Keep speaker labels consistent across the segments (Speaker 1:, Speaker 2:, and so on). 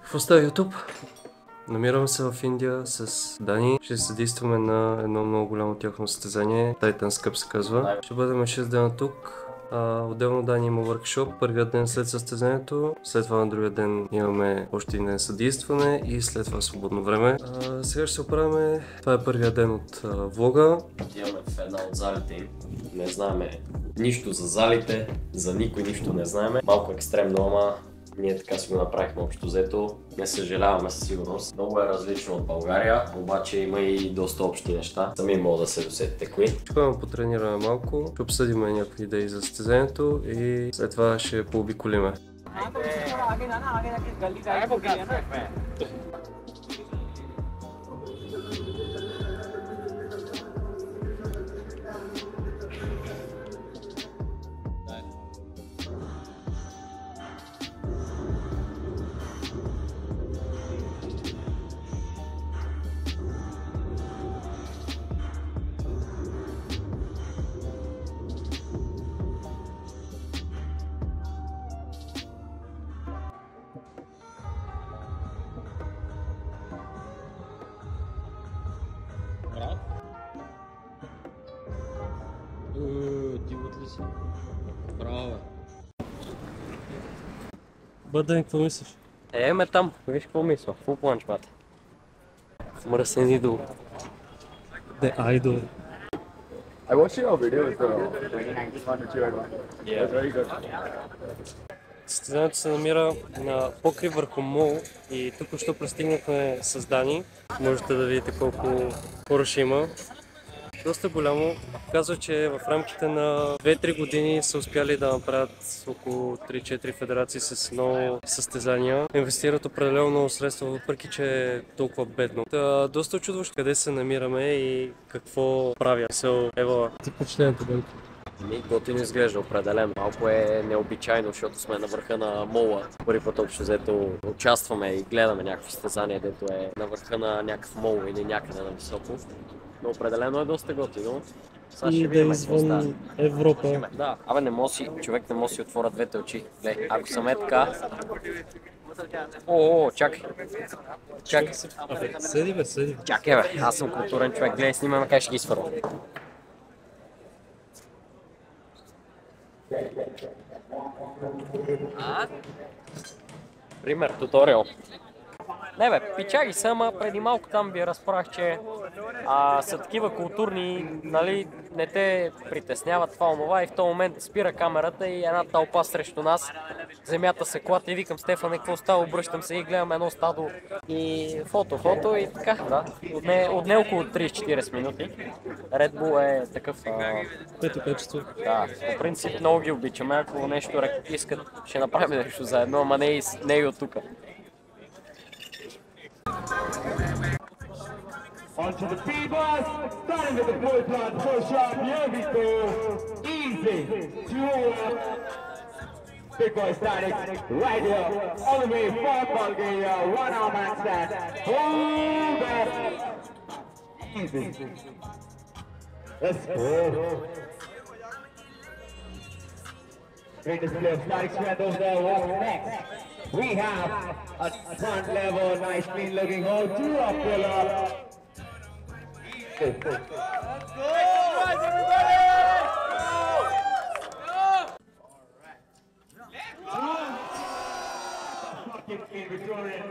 Speaker 1: Какво става YouTube? Намираме се в Индия с Дани. Ще съдействаме на едно много голямо тяхно състезание. Titan's Cup се казва. Ще бъдем 6 дена тук. Отделно Дани има workshop, първият ден след състезанието, след това на другия ден имаме още един ден съдействане и след това свободно време. Сега ще се оправяме. Това е първият ден от влога.
Speaker 2: Отиваме в една от залите, не знаеме нищо за залите, за никой нищо не знаеме. Малко екстремно, ама ние така си го направихме общо взето. Не съжаляваме със сигурност. Много е различно от България, обаче има и доста общи неща. Сами мога да се досетите кои.
Speaker 1: Ще ходим потренираме малко, ще обсъдим някакви идеи за състезанието и след това ще пообиколиме.
Speaker 3: Дивот ли си? Браво, бе.
Speaker 1: Бъден, какво мислиш?
Speaker 2: Ме там, виж какво мисля, фул планч, бата. Мръсен идол.
Speaker 1: The Idol.
Speaker 4: I watched your videos though. 2019 to 2
Speaker 2: Yeah.
Speaker 4: That's very good.
Speaker 1: Състезанието се намира на покрив върху мол и тук що пристигнахме с Дани. Можете да видите колко хора ще има. Доста голямо. Казва, че в рамките на 2-3 години са успяли да направят около 3-4 федерации с много състезания. Инвестират определено много средства, въпреки че е толкова бедно. Доста очудващо къде се намираме и какво правя. Ева, ти впечатлението бъде.
Speaker 2: Готино изглежда определено. Малко е необичайно, защото сме на върха на мола. Първи път общо взето участваме и гледаме някакво състезание, дето е на върха на някакъв мол или някъде на високо. Но определено е доста готино. Сега ще видим какво става.
Speaker 1: Европа.
Speaker 2: Да, не може човек не може да си отворя двете очи. Гледай, ако съм така... Чакай. Чакай.
Speaker 1: Седи бе, седи.
Speaker 2: Чакай бе, аз съм културен човек. Гледай, снимаме как ще ги свървам. Пример, туториал. Не бе, пичаги са, ама преди малко там ви разправях, че са такива културни, нали, не те притесняват това онова и в този момент спира камерата и една тълпа срещу нас. Земята се клати и викам: Стефане, какво става? Обръщам се и гледам едно стадо и фото и така, да. Отне около 30-40 минути. Red Bull е такъв...
Speaker 1: Пето качество.
Speaker 2: Да, по принцип много ги обичаме, ако нещо искат, ще направим нещо заедно, ама не и от тук.
Speaker 5: Onto the P-Bus, starting with the full plan, push up, here we go, easy, 2-1, big boy static, right here, all the way from Bulgaria, 1-arm handstand, hold up, easy, let's go. Great display of static strength over there, what's next? We have a front level, nice clean looking hold, 2-up pull up. Let's go! Guys, everybody! Victorian.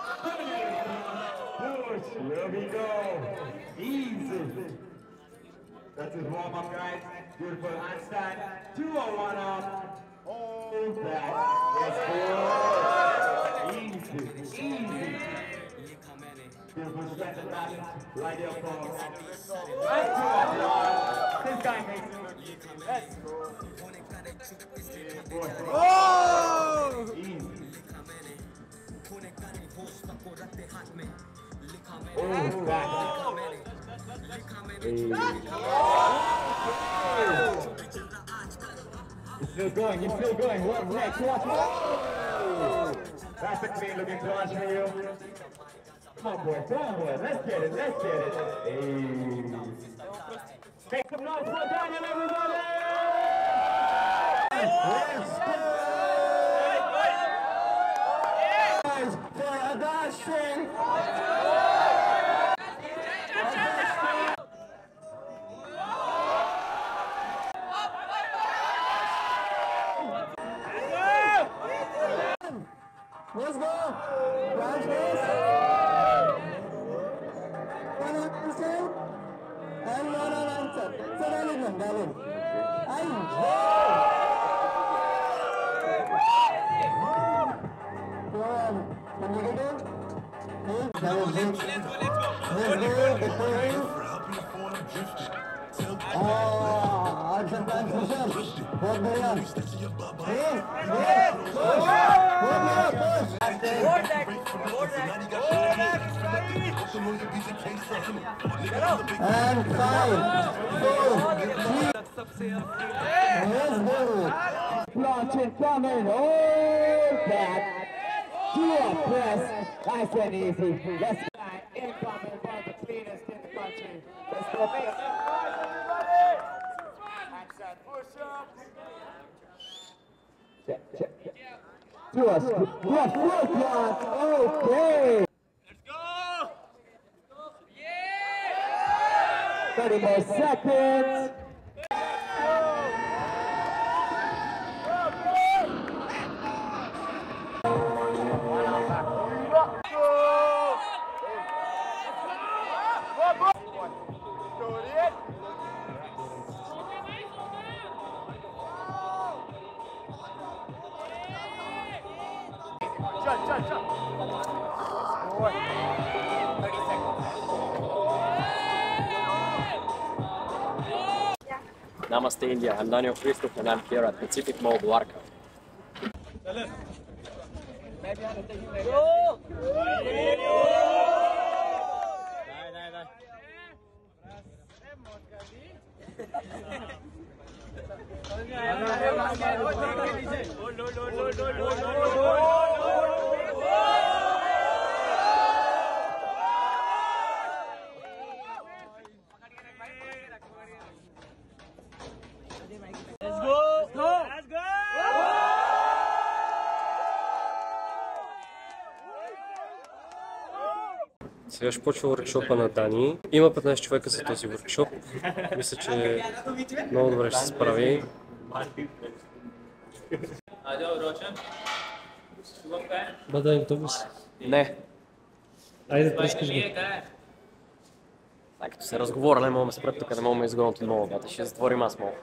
Speaker 5: Push. Here we go. Easy. That's his warm up, guys. Beautiful handstand. 2-on-1 arm. Hold that. Let's go. Easy. Easy. Beautiful strength and balance. Right here, folks. Let's go. This guy makes it look easy. Let's go. Oh! Easy. Oh, back. You're still going, you're still going. What's next? What's next? That's a clean looking launch for you. Come on, boy. Let's get it. Let's get it. Hey. Make some noise for Daniel, everybody! Let's go! Guys, for string. Let's go. Flash this. One answer and one unanswered. So valid one, valid. And negative. And 5, 4, 3. Let's go. Launching, coming, hold back. Do a press. Nice and easy. Let's go. Incoming from the cleanest in the country. Let's go. Handstand push-up. Check. Do a foot block. Okay. Let's go. 30 more seconds.
Speaker 2: Namaste India, I'm Daniel Christoph and I'm here at Pacific Mall Dwarka.
Speaker 1: Сега ще почва workshop-а на Дани. Има 15 човека за този workshop. Мисля, че много добре ще се справи. Бадай автобус.
Speaker 2: Не.
Speaker 1: Айде, прескаш го.
Speaker 2: Като се разговора, не мога да спрат тук, не мога да изгонят от мола, бата. Ще затворим аз мола.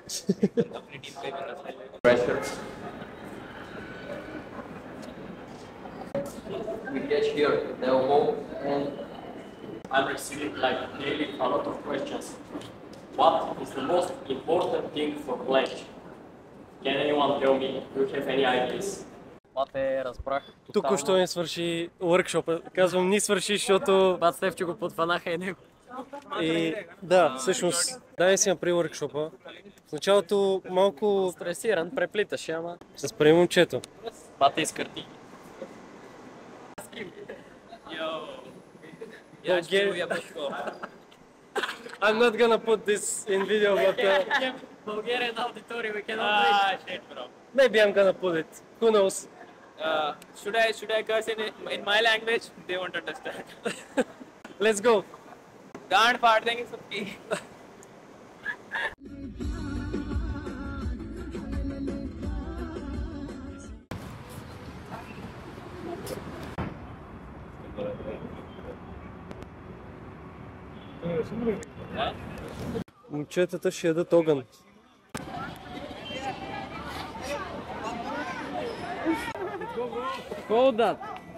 Speaker 2: We get here at Delmo and I'm receiving like daily a lot of questions. What is the most important thing for pledge? Can anyone tell me? Do you have any ideas? Бате, разбрах.
Speaker 1: Току-що не свърши workshop-а. Казвам, ни свърши, защото...
Speaker 2: Бат Стефчо го подфанаха и него.
Speaker 1: И да, всъщност, дай си направи workshop-а. В началото малко...
Speaker 2: Стресиран, преплиташе, ама...
Speaker 1: Ще спреми момчето.
Speaker 2: Бате изкърти.
Speaker 1: I'm not gonna put this in video, but
Speaker 2: Bulgarian auditory, we cannot do it.
Speaker 3: Shit, bro.
Speaker 1: maybe I'm gonna put it. Who knows?
Speaker 3: Should I curse in my language? They won't understand.
Speaker 1: Let's go.
Speaker 3: गांड फाड़ देंगे सबकी.
Speaker 1: Момчетата ще ядат огън.
Speaker 2: Hold that.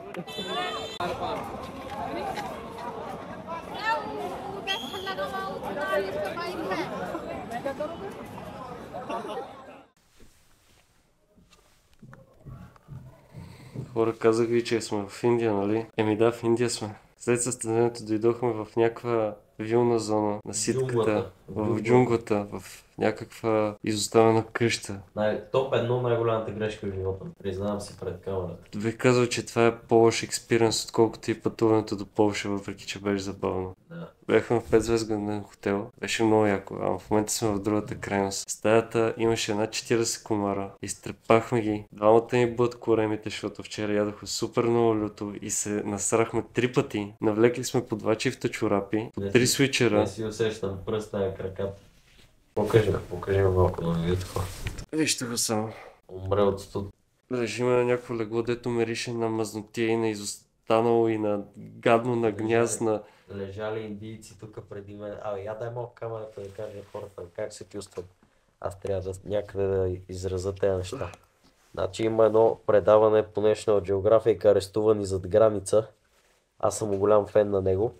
Speaker 1: Хора, казах ви, че сме в Индия, нали? Еми да, в Индия сме. След състезанието дойдохме в някаква вилна зона на ситката,
Speaker 2: Джунглата.
Speaker 1: в джунглата, в някаква изоставена къща.
Speaker 2: Топ едно най-голямата грешка в живота. Признавам си пред камерата.
Speaker 1: Бих казал, че това е по-лош експириенс, отколкото и пътуването до Полша, въпреки че беше забавно.
Speaker 2: Да.
Speaker 1: Бяхме в 5-звезден хотел, беше много яко, а в момента сме в другата крайност. В стаята имаше една 40 комара, изтрепахме ги, двамата ни бъдат коремите, защото вчера ядохме супер много люто и се насрахме 3 пъти. Навлекли сме по 2 чифта чорапи, по 3 свичера.
Speaker 2: Не си усещам пръста на краката. Покажи малко да видят хора.
Speaker 1: Вижте го само.
Speaker 2: Умре от студ.
Speaker 1: Лежиме на някакво легло, дето мирише на мазнотия и на изостанало и на гадно на гняз на...
Speaker 2: Лежали индийци тук преди мен. Я дай малко камерата да кажа хората как се чувстват. Аз трябва да някъде да изразя тези неща. Значи има едно предаване по National Geographic, арестувани зад граница. Аз съм голям фен на него.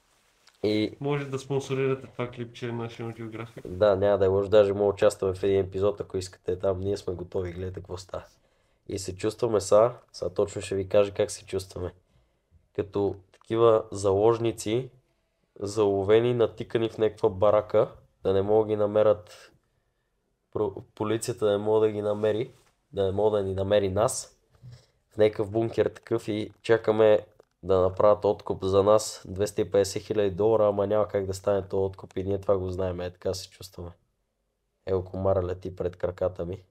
Speaker 2: И
Speaker 1: Може да спонсорирате това клипче на National Geographic.
Speaker 2: да, няма да е лошо, даже мога участваме в един епизод, ако искате там. Ние сме готови, гледайте какво става. И се чувстваме сега точно ще ви кажа как се чувстваме. Като такива заложници, заловени, натикани в някаква барака, да не могат да ги намерят, полицията да не може да ги намери, да не може да ни намери нас, в някакъв бункер такъв и чакаме да направят откуп за нас, $250,000, ама няма как да стане този откуп и ние това го знаем, така се чувстваме. Ево комара лети пред краката ми.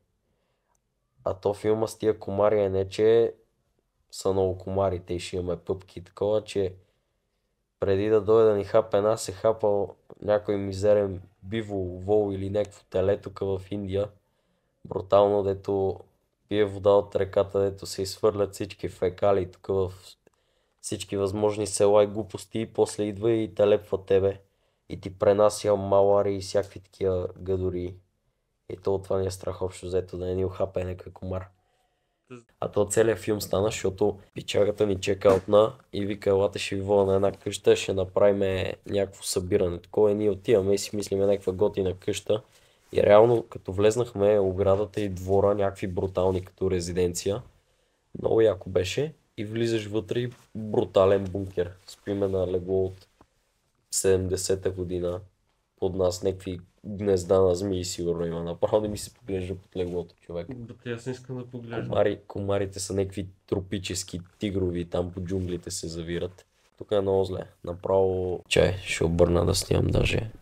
Speaker 2: А то филма с тия комари е не, че са много комарите и ще имаме пъпки и такова, че преди да дойде да ни хапе нас е хапал някой мизерен биво, вол или някакво теле тук в Индия. Брутално, дето пие вода от реката, дето се изхвърлят всички фекали тук в всички възможни села и глупости и после идва и телепва тебе и ти пренася малари и всякакви такива гадори. И то от това ни е страх общо взето да не ни ухапе някой комар. А то целият филм стана, защото пичагата ни чека отна и вика, елате ще ви вода на една къща, ще направим някакво събиране. Такова и ние отиваме и си мислиме някаква готина къща. И реално като влезнахме оградата и двора, някакви брутални като резиденция. Много яко беше и влизаш вътре и брутален бункер. Спиме на легло от 70-та година. Под нас някакви гнезда на змии сигурно има. Направо да ми се поглежда под леглото, човек.
Speaker 1: Аз не искам да поглеждам.
Speaker 2: Комарите са някакви тропически тигрови, там по джунглите се завират. Тук е много зле. Направо... Чай, ще обърна да снимам даже.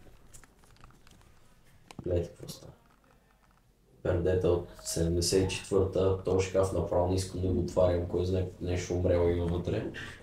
Speaker 2: Гледайте какво става. Пердета от 74-та, този шкаф направо не искам да го отварям, кой знае нещо умрело има вътре.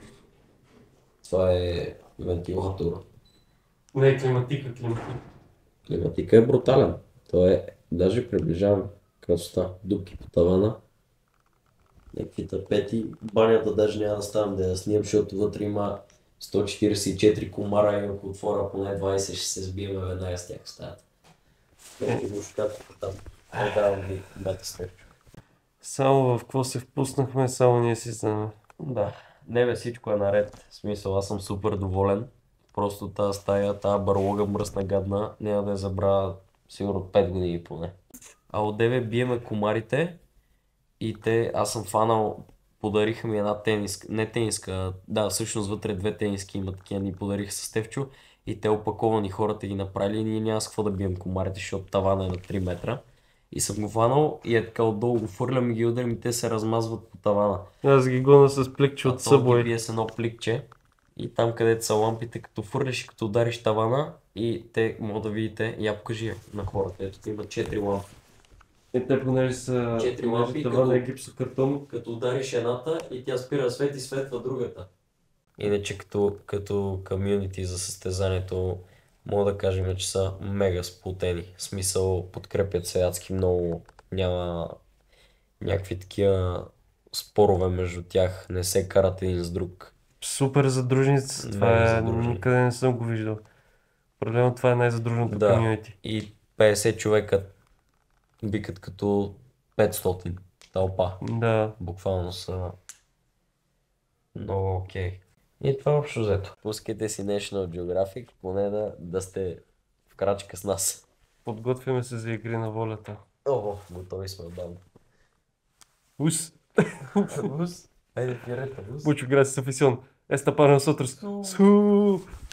Speaker 2: Това е вентилатор.
Speaker 1: Не, климатика.
Speaker 2: Климатика е брутален. Той е, даже приближавам красота. Дупки по тавана. Някакви тапети. Банята даже няма да ставам да я снимам, защото вътре има 144 комара и ако отворя поне 20 ще се сбием веднага с тях в стаята. И въобще там. Трябва да ви бете срещу.
Speaker 1: Само в какво се впуснахме, само ние си знаме.
Speaker 2: Да. Не бе, всичко е наред. В смисъл, аз съм супер доволен. Просто тази стая, тази барлога мръсна гадна, няма да я забравя сигурно 5 години поне. А от деве биеме комарите и аз съм фанал, подариха ми една тениска, не тениска, да, всъщност вътре 2 тениски има такива, ни подариха с Стефчо и те опаковани хората ги направили и ние няма с какво да бием комарите, защото тавана е на 3 метра. И съм го фанал и така отдолу го фърлям и ги ударим и те се размазват по тавана.
Speaker 1: Аз ги гоня с пликче от събой.
Speaker 2: Бие с едно пликче и там където са лампите, като фърлиш и като удариш тавана и те могат да видите, я покажи на хората, ето има 4 лампи.
Speaker 1: Те понеже са
Speaker 2: 4 лампи,
Speaker 1: тавана е гипсокартон.
Speaker 2: като удариш едната и тя спира свет и светва другата. Иначе като комюнити за състезанието мога да кажем, че са мега сплотени. В смисъл подкрепят се адски много, няма някакви такива спорове между тях, не се карат един с друг.
Speaker 1: Супер задружница, това никъде не съм го виждал. Проблемно това е най-задружното комюнити.
Speaker 2: И 50 човека викат като 500 тълпа.
Speaker 1: Да.
Speaker 2: Буквално са много окей. И това общо взето. Пускайте си National Geographic, поне да сте в крачка с нас.
Speaker 1: Подготвяме се за игри на волята.
Speaker 2: Ого, готови сме отдавна.
Speaker 1: Ус!
Speaker 2: Ус! Айде, пирета, ус!
Speaker 1: Muchas gracias, afición. Esta para nosotros. Su.